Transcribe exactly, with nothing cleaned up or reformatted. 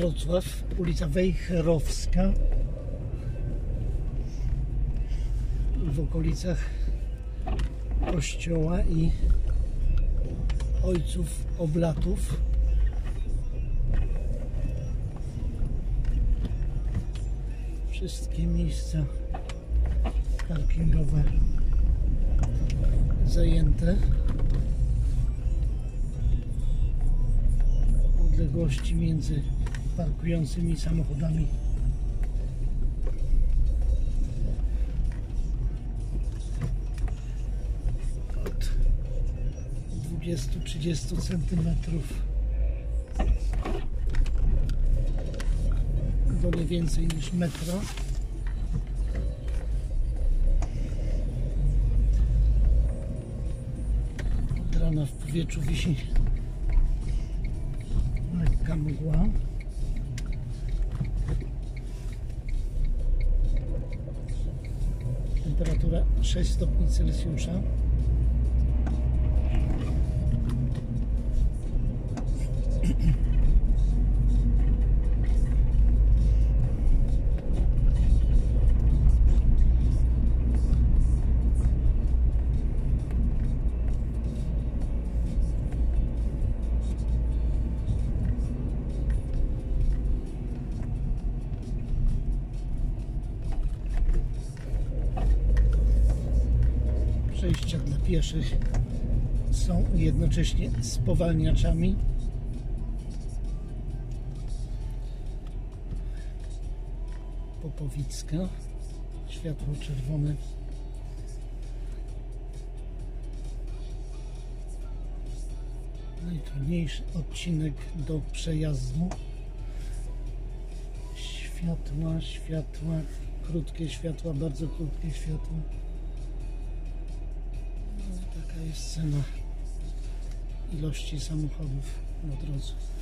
Wrocław, ulica Wejherowska, w okolicach kościoła i Ojców Oblatów. Wszystkie miejsca parkingowe zajęte. Odległości między parkującymi samochodami od dwudziestu do trzydziestu centymetrów do nie więcej niż metra. Od rana w powietrzu wisi lekka mgła. Temperatura sześć stopni Celsjusza. Przejścia dla pieszych są jednocześnie spowalniaczami. Popowicka, światło czerwone. Najtrudniejszy odcinek do przejazdu. Światła, światła, krótkie światła, bardzo krótkie światła. Taka jest cena ilości samochodów na drodze.